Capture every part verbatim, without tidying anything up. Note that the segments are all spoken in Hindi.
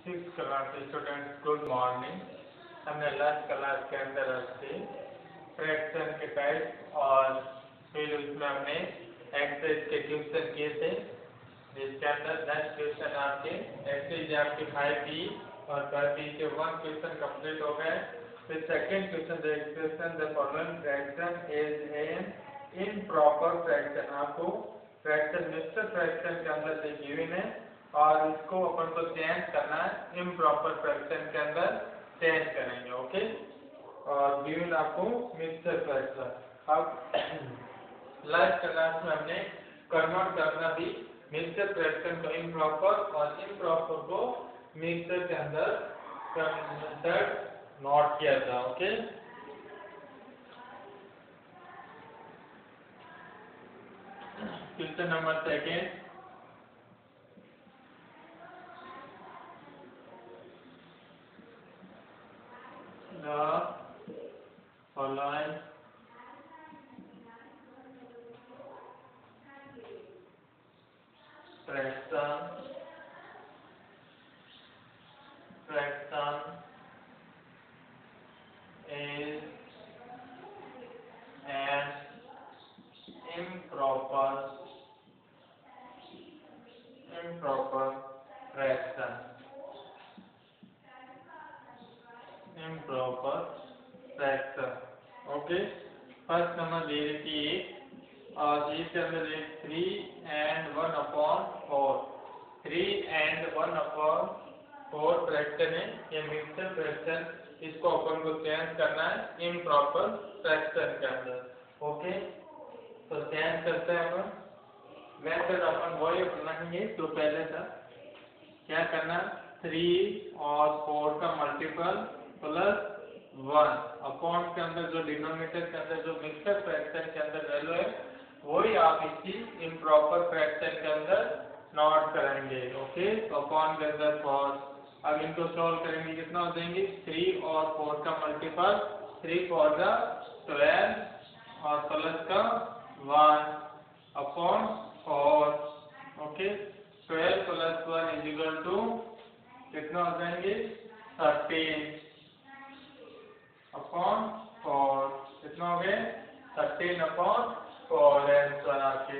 Six class students good morning. हमने लास्ट क्लास के अंदर आपसे फ्रैक्शन के टाइप और फिर उसमें हमने एक्सरसाइज के क्वेश्चन किए थे, जिसके अंदर दस क्वेश्चन आपके एक्सरसाइज आपके फाइव बी और फाइव बी के वन क्वेश्चन कंप्लीट हो गए। फिर second question the question the following fraction is an improper fraction. आपको फ्रैक्शन मिक्सर फ्रैक्शन के अंदर से गिवन है और इसको अपन को चेंज करना है इम्प्रॉपर फ्रैक्शन के अंदर चेंज करेंगे। ओके, और गिवन आपको मिक्सर फ्रैक्शन। अब लास्ट क्लास में हमने कन्वर्ट करना भी मिक्सर फ्रैक्शन को इम्प्रॉपर और इम्प्रॉपर को मिक्सर के अंदर कन्वर्ट नोट किया था। Okay, question number second, the following fraction fraction is an improper improper fraction improper fraction। Okay, first number ले रही थी एक और इसके अंदर एक three and one upon four three and one upon four fraction है, ये मिक्सर फ्रैक्शन। इसको अपन को चेंज करना है इम्प्रॉपर फ्रैक्शन के अंदर। ओके, तो चेंज करते हैं अपन। वैसे अपन वही अपनाएंगे तो पहले था क्या करना, थ्री और फोर का मल्टीपल प्लस वन अपॉन के अंदर जो डिनोमिनेटर के अंदर जो मिक्सर फ्रैक्शन के अंदर वैल्यू है वही आप इसी इम्प्रॉपर फ्रैक्शन के अंदर नोट करेंगे। ओके, तो अपॉन के अंदर फोर, अब इनको सॉल्व करेंगे कितना हो जाएंगे, थ्री और फोर का मल्टीपल, थ्री फोर का ट्वेल्व और प्लस का one upon four. Okay, twelve plus one is equal to कितना हो जाएंगे, थर्टीन अपॉन फोर। कितना हो गए, थर्टीन अपॉन फोर। आंसर आपके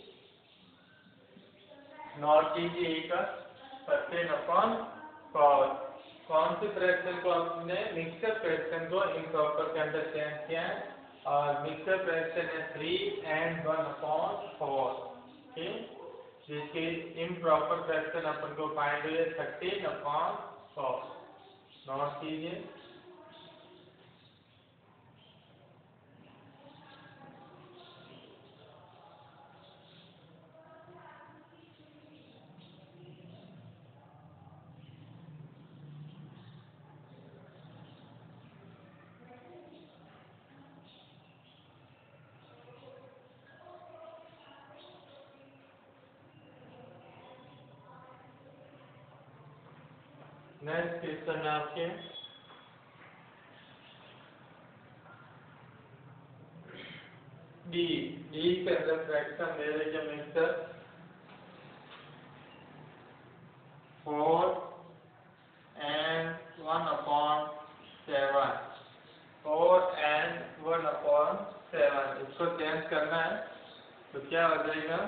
नोट कीजिए का थर्टीन अपॉन फोर। कौन सी फ्रैक्शन को आपने मिक्सर फ्रैक्शन को इम्प्रॉपर के अंदर चेंज किया है और मिक्सर फ्रैक्शन है three and one upon four. ठीक, जिसकी इम्प्रॉपर फ्रैक्शन अपन को फाइंड हुई है थर्टीन अपॉन फोर। नोट कीजिए। नेक्स्ट क्वेश्चन है आपके डी डी के अंदर फ्रैक्शन दे रहे हैं mixer four and one upon seven four and one upon seven. इसको चेंज करना है तो क्या हो जाएगा,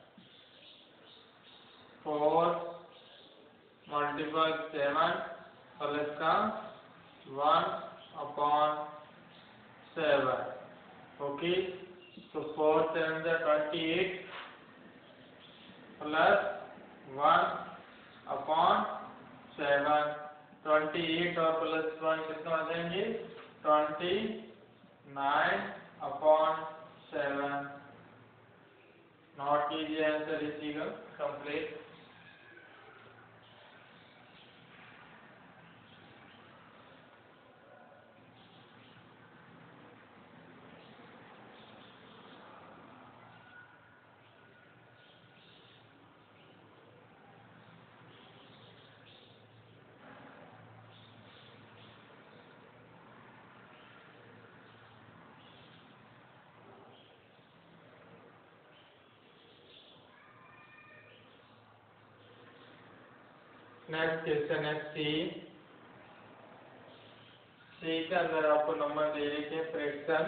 फोर मल्टीपल सेवन प्लस का वन अपॉन सेवन। ओके, तो फोर सेवन जा twenty eight plus one upon seven. Twenty eight और प्लस वन कितना आ जाएंगे, twenty nine upon seven. Note कीजिए आंसर इसी का कंप्लीट। नेक्स्ट क्वेश्चन है सी। सी के अंदर आपको नंबर दे रखे हैं fraction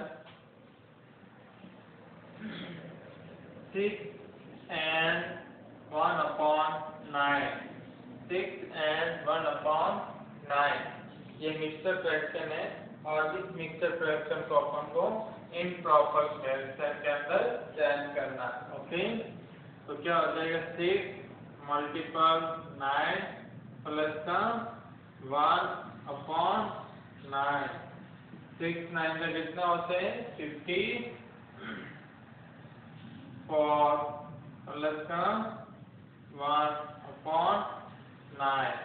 six and one upon nine. Six and one upon nine ये मिक्सर फ्रैक्शन है और इस मिक्सर फ्रैक्शन को अपन को इम्प्रॉपर फ्रैक्शन के अंदर चेंज करना है। ओके, तो क्या हो जाएगा सिक्स मल्टीपल नाइन प्लस का one upon nine. Six nine का कितना होते हैं फिफ्टी फोर प्लस का one upon nine.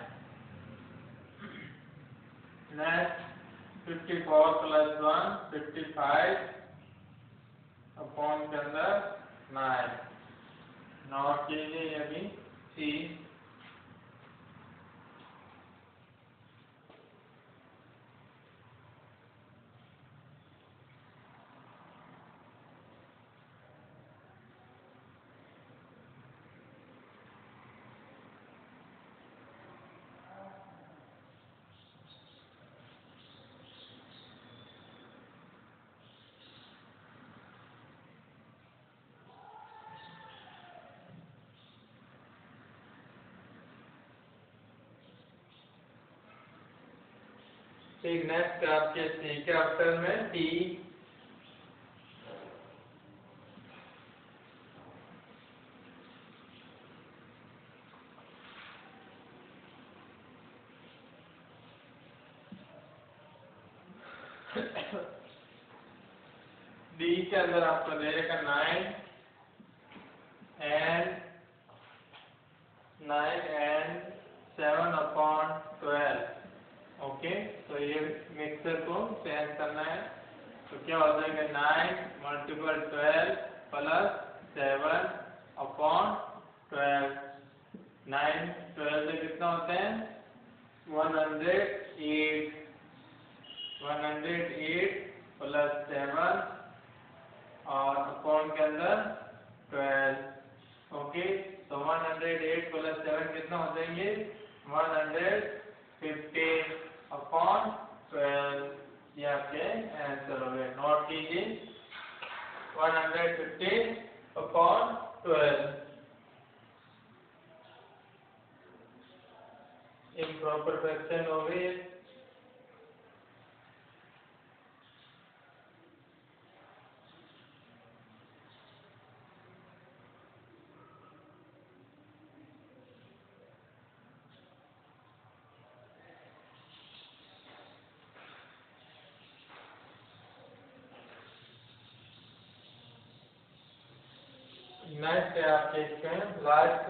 Next fifty four plus one fifty five upon के अंदर नाइन। नोट कीजिए अभी सी। ठीक, नेक्स्ट आपके सी के ऑप्शन में डी। डी के अंदर आपको दे रखा nine and nine and seven upon twelve. Okay, तो ये मिक्सर को चेंज करना है। तो क्या हो जाएगा nine multiple twelve plus seven upon twelve. Nine twelve से कितना होते हैं one hundred eight. One hundred eight plus seven और अपॉन के अंदर ट्वेल्व। ओके, तो one hundred eight plus seven कितना हो जाएंगे one hundred fifteen upon twelve. ये आपके आंसर हो गए। नोट कीजिए one hundred fifteen upon twelve. Improper fraction हो गई। नेक्स्ट है आपके इसमें लास्ट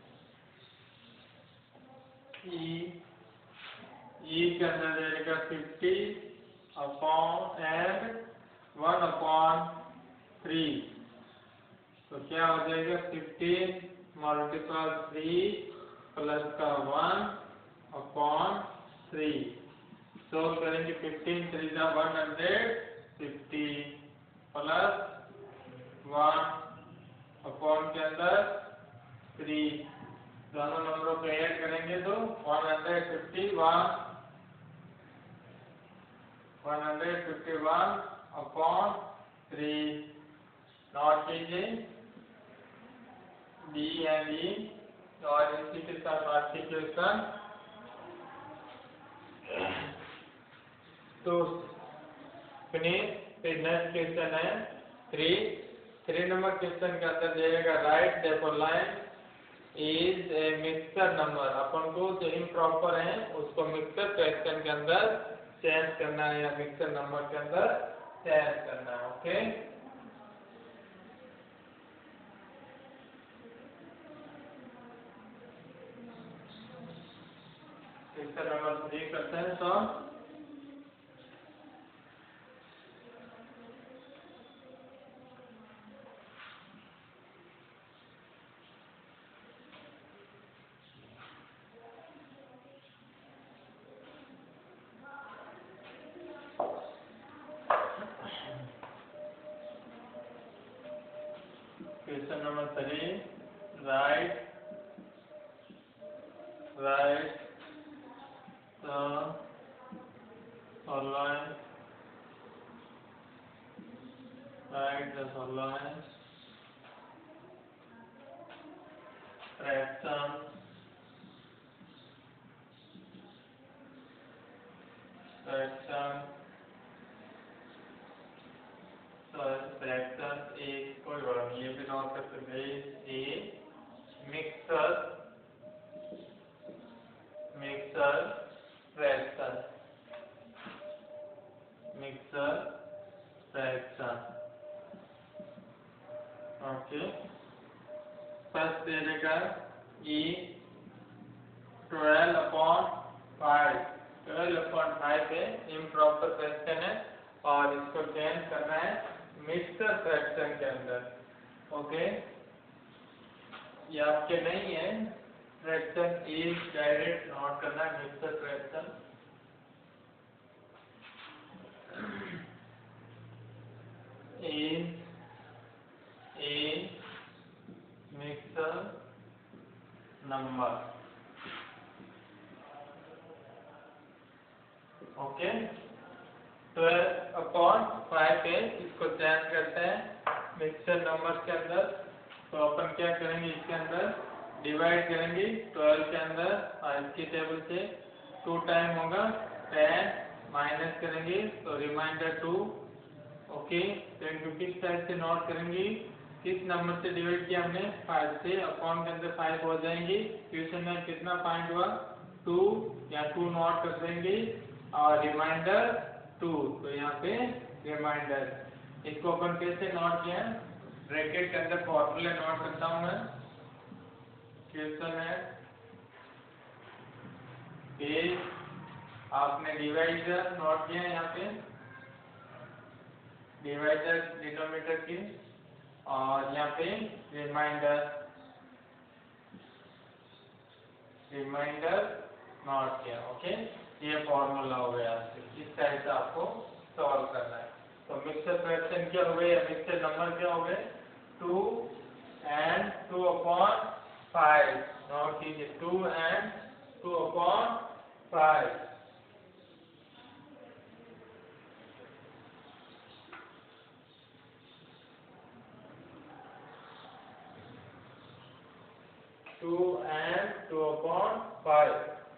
ई। ई के अंदर रहेगा fifty upon and one upon three. तो क्या हो जाएगा फिफ्टीन मल्टीपल थ्री प्लस का वन अपॉन थ्री। सोल्व करेंगे फिफ्टीन थ्री जा one hundred fifty plus one upon के अंदर थ्री। दोनों नंबरों को ऐड करेंगे तो one hundred fifty one one hundred fifty one upon three. Note कीजिए डी एंड ई और इसी के साथ आज की क्वेश्चन तो फिनिश। फिर नेक्स्ट क्वेश्चन है थ्री। थ्री नंबर क्वेश्चन के अंदर जाएगा right the following is a mixer number. अपन को जो इम्प्रॉपर है उसको मिक्सर फ्रैक्शन के अंदर चेंज करना है या मिक्सर नंबर के अंदर चेंज करना है। ओके, मिक्सर नंबर थ्री करते हैं। तो question number three right write the following write the following fraction fraction fraction एक कोई बड़ा नहीं, ये भी नोट कर सकते हैं। A mixer mixer fraction mixer fraction okay. First दे देगा E twelve upon five twelve upon five है इम्प्रॉपर फ्रैक्शन है और इसको चेंज करना है मिक्सर फ्रैक्शन के अंदर। ओके, ये आपके नहीं है फ्रैक्शन इज डायरेक्ट नोट करना है mixer fraction. Is a mixer number. Okay, twelve upon five है, इसको चेंज करते हैं मिक्सर नंबर के अंदर। तो अपन क्या करेंगे, इसके अंदर डिवाइड करेंगे ट्वेल्व के अंदर फाइव की टेबल से। टू टाइम होगा टेन, माइनस करेंगे तो रिमाइंडर टू। ओके, तो इनको किस टाइप से नोट करेंगे, किस नंबर से डिवाइड किया हमने, फाइव से। अपॉन के अंदर फाइव हो जाएंगी, क्वेश्चन में कितना पॉइंट हुआ, टू, या टू नोट कर देंगे और रिमाइंडर टू, तो यहाँ पे रिमाइंडर। इसको अपन कैसे नोट किया, ब्रैकेट के अंदर फॉर्मूले नोट करता हूँ मैं। क्वेश्चन है कि आपने डिवाइडर नोट किया है यहाँ पे, डिवाइडर डिनोमिनेटर की, और यहाँ पे रिमाइंडर रिमाइंडर नोट किया। ओके, ये फॉर्मूला हो गया। इस टाइप से आपको सॉल्व करना है। तो मिक्सर फ्रैक्शन क्या हो गए, मिक्सर नंबर क्या हो गए, two and two upon five. Note कीजिए two and two upon five. Two and two upon five.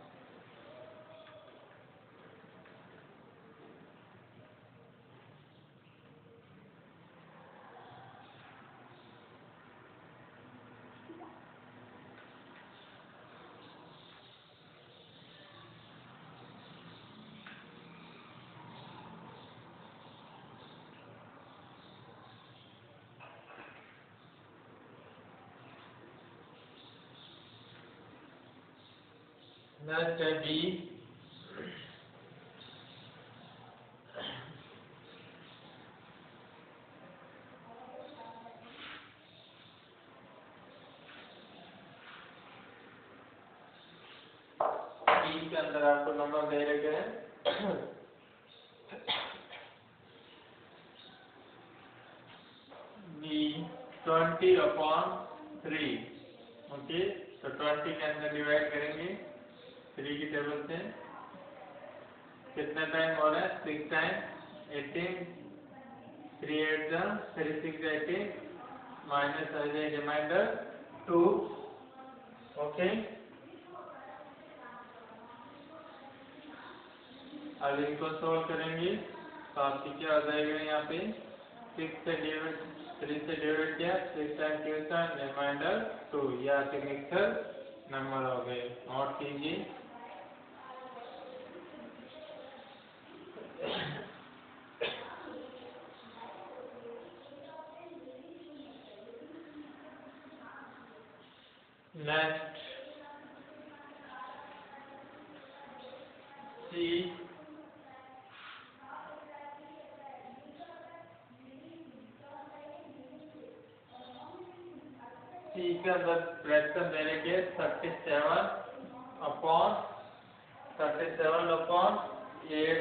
Next है बी। बी के अंदर आपको नंबर दे रखे हैं B twenty upon three. Okay, तो ट्वेंटी के अंदर डिवाइड करेंगे थ्री की टेबल से। कितना टाइम हो रहा है, six time, eighteen, three eight जा थ्री सिक्स एटीन, माइनस आ जाए रिमाइंडर टू। ओके, अब इनको सोल्व करेंगे तो आपकी क्या आ जाएगा, यहाँ पे सिक्स से डिवाइड थ्री से डिवाइड किया, six time question reminder two, ये आपके मिक्सर नंबर हो गए। नोट कीजिए। नेक्स्ट सी। सी के अंदर फ्रैक्शन देने के thirty seven upon thirty seven upon eight.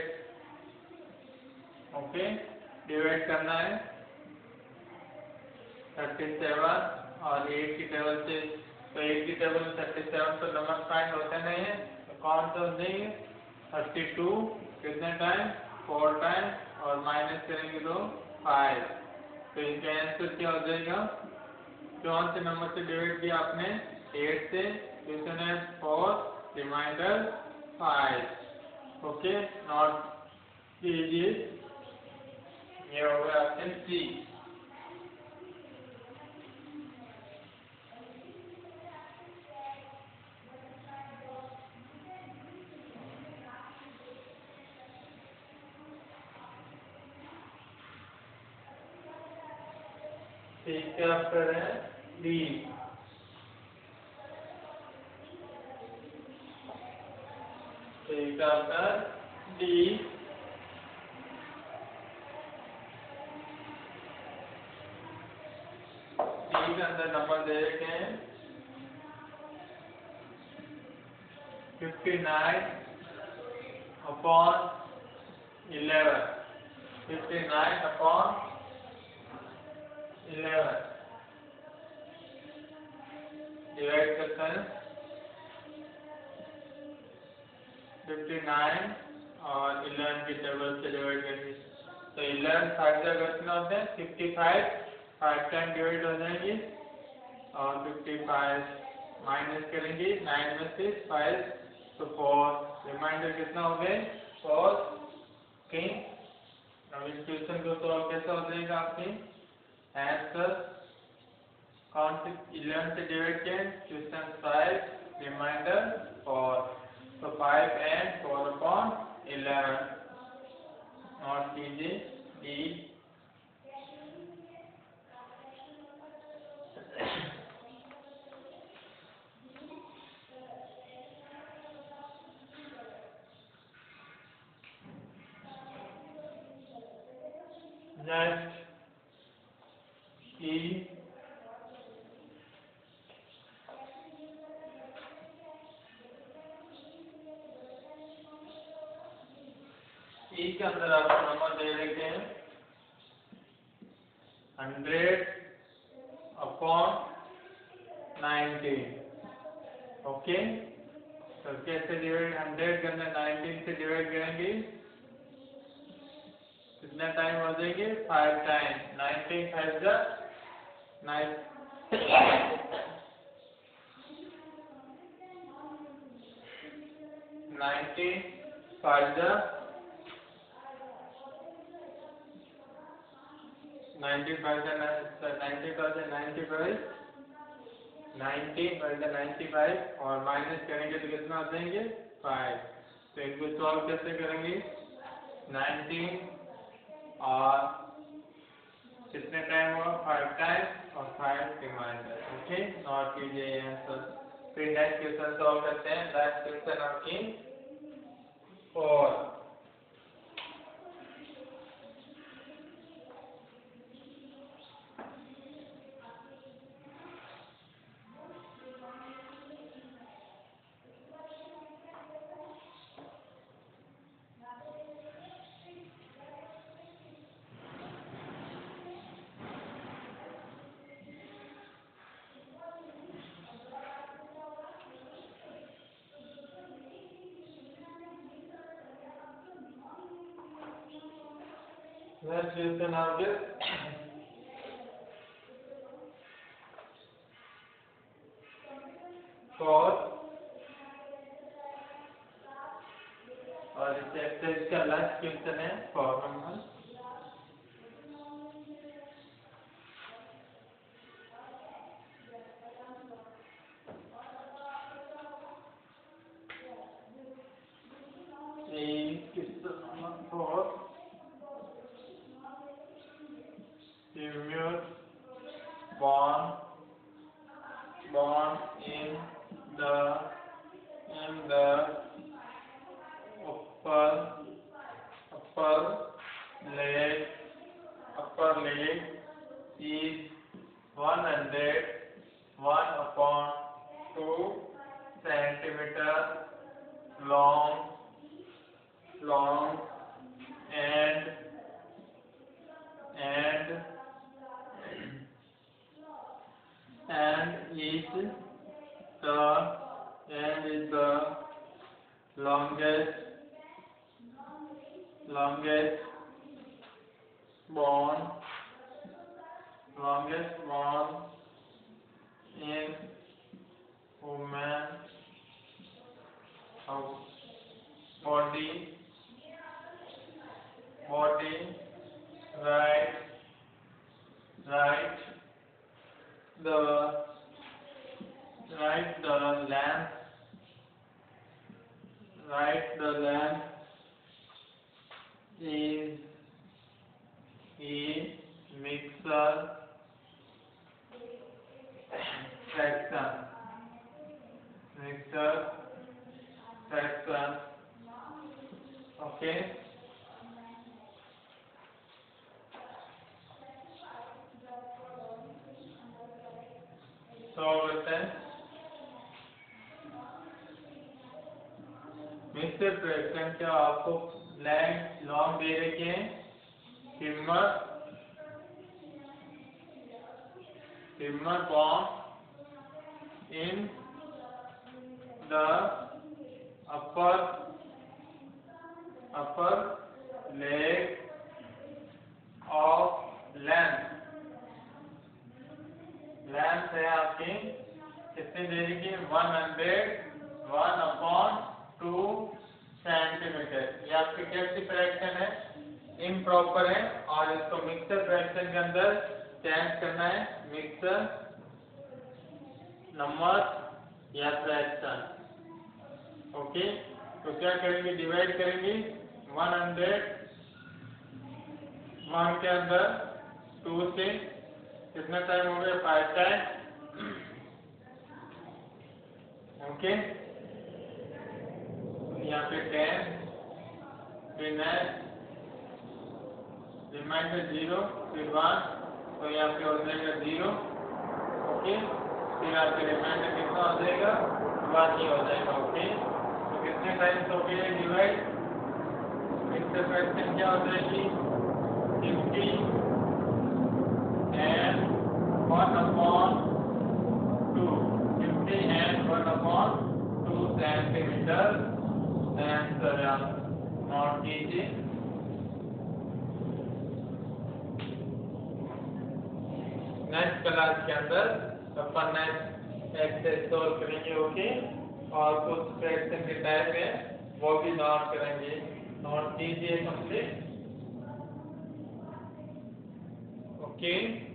Okay, divide करना है थर्टी सेवन और एट की टेबल से तो एट की टेबल में थर्टी सेवन तो नंबर फाइंड होते नहीं है, तो कौन सा हो जाएंगे थर्टी टू कितने टाइम फोर टाइम और माइनस करेंगे तो फाइव। तो इनका आंसर क्या हो जाएगा, कौन से नंबर से डिवाइड किया आपने एट से, क्वेश्चन है four reminder five. Okay note कीजिए, ये हो गया ऑप्शन सी। ठीक है आंसर है डी। ठीक है आंसर डी। डी के अंदर नंबर दे रखे हैं fifty nine upon eleven, fifty nine upon eleven divide करते हैं फिफ्टी नाइन और इलेवन की टेबल से डिवाइड करेंगे, तो इलेवन फाइव जगह कितना होते हैं fifty five, five time divide हो जाएंगे और फिफ्टी फाइव माइनस करेंगे नाइन में से फाइव तो फोर, रिमाइंडर कितना हो गए फोर। ओके अब इस क्वेश्चन को सॉल्व कैसा हो जाएगा आपके आंसर, कौन से इलेवन से डिवाइड किया क्वेश्चन फाइव रिमाइंडर फोर, तो five and four upon eleven note कीजिए डी। नेक्स्ट ई, ई के अंदर आपको नंबर दे रखे हैं हंड्रेड अपॉन नाइनटीन। ओके तो कैसे डिवाइड, हंड्रेड के अंदर नाइनटीन से डिवाइड करेंगे कितना टाइम हो जाएंगे फाइव टाइम, नाइनटीन फाइव जा नाइन नाइनटीन फाइव जा नाइनटीन फाइव जा नाइनटीन फाइव जा नाइनटी फाइव, नाइनटीन फाइव जा नाइनटी फाइव और माइनस करेंगे तो कितना हो जाएंगे फाइव। तो इनको सॉल्व कैसे करेंगे, नाइनटीन और कितने टाइम हुआ फाइव टाइम और फाइव रिमाइंडर। ओके नॉट कीजिए आंसर। फिर नेक्स्ट क्वेश्चन सॉल्व करते हैं, नेक्स्ट क्वेश्चन आपकी four. Next question of this four और इस एक्सरसाइज का लास्ट क्वेश्चन है four number. Question number four, Samuel born born in the in the upper upper leg upper leg is one hundred one upon two centimeter long long and and and is n is the longest longest bond longest bond in human body body right right the right the length right the length is a mixer fraction mixer fraction okay so then mixer fraction क्या आपको लेंथ लॉन्ग दे रखे हैं कीमत कीमत bond in the upper upper leg of length length है आपकी कितनी दे रखी है one hundred one upon two centimetre ये आपकी कैसी फ्रैक्शन है इम्प्रॉपर है और इसको मिक्सर फ्रैक्शन के अंदर चेंज करना है मिक्सर नंबर या फ्रैक्शन ओके तो क्या करेंगे डिवाइड करेंगे वन हंड्रेड वन के अंदर टू से कितना टाइम हो गया फाइव टाइम ओके यहाँ पे टेन फिर नाइन रिमाइंडर जीरो फिर वन तो यहाँ पे हो जाएगा जीरो ओके फिर आपके रिमाइंडर कितना हो जाएगा वन ही हो जाएगा ओके तो कितने टाइम्स हो गए डिवाइड मिक्सर फ्रैक्शन क्या हो जाएगी fifty and one upon two fifty and one upon two centimetre answer note कीजिए नेक्स्ट क्लास के अंदर अपन नेक्स्ट एक्सरसाइज सॉल्व करेंगे ओके और कुछ फ्रैक्शन के टाइप है वो भी नोट करेंगे नोट कीजिए कंप्लीट ओके